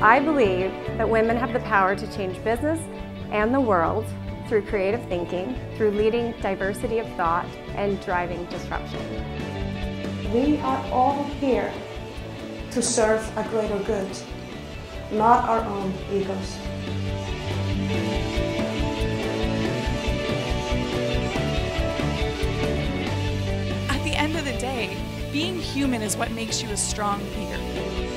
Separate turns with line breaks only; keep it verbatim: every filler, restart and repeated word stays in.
I believe that women have the power to change business and the world through creative thinking, through leading diversity of thought, and driving disruption.
We are all here to serve a greater good, not our own egos.
At the end of the day, being human is what makes you a strong leader.